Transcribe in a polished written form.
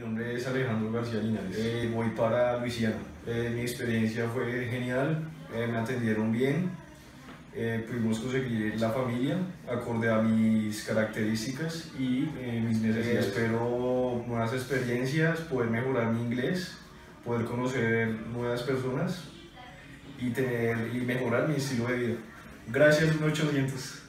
nombre es Alejandro García Linares. Voy para Luisiana. Mi experiencia fue genial, me atendieron bien, pudimos conseguir la familia acorde a mis características y mis necesidades. Espero nuevas experiencias, poder mejorar mi inglés, poder conocer nuevas personas y mejorar mi estilo de vida. Gracias, 1800.